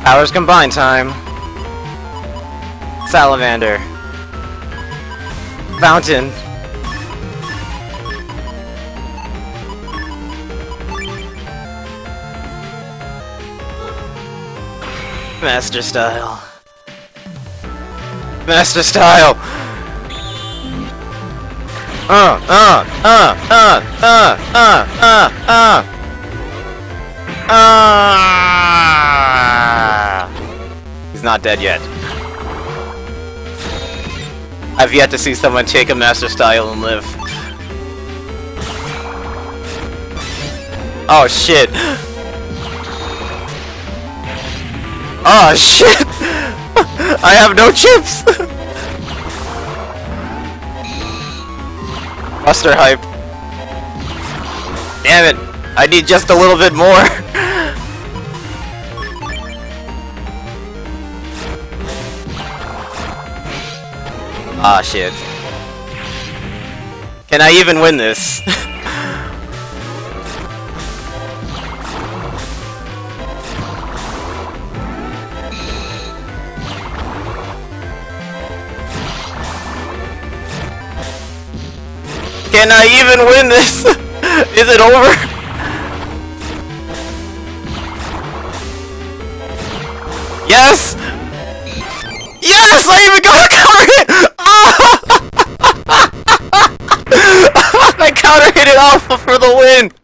Powers combine time. Salamander. Fountain. Master Style. Master Style! He's not dead yet. I've yet to see someone take a Master Style and live. Oh shit! Oh shit! I have no chips! Buster hype. Damn it! I need just a little bit more! Ah shit. Can I even win this? Can I even win this? Is it over? Yes! Yes! I even got a counter hit! I counter hit it off for the win!